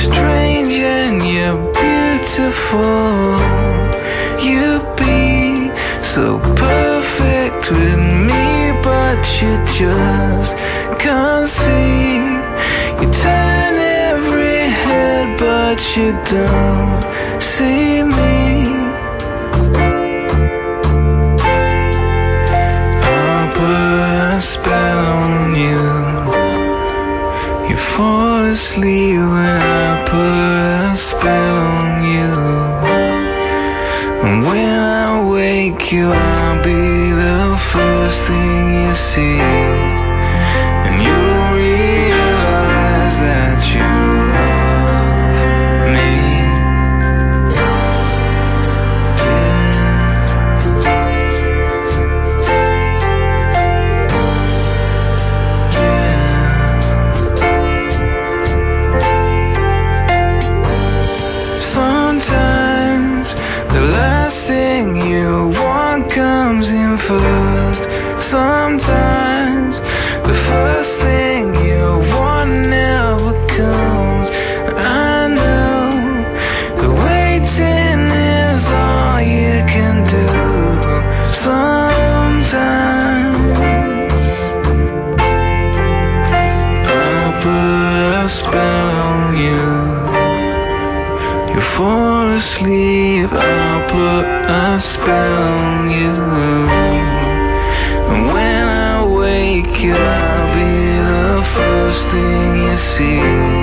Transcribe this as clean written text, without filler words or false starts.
strange and you're beautiful. You'd be so perfect with me, but you just can't see. You turn every head, but you don't see me. I'll put a spell on you. You fall asleep when I put a spell on you. And when I wake you, I'll be the first thing you see. And you'll realize that you love me. Sometimes the last thing you want comes in first. Sometimes the first thing you want never comes. I know the waiting is all you can do. Sometimes I'll put a spell on you. You fall asleep, I'll put a spell on you. And when I wake you, I'll be the first thing you see.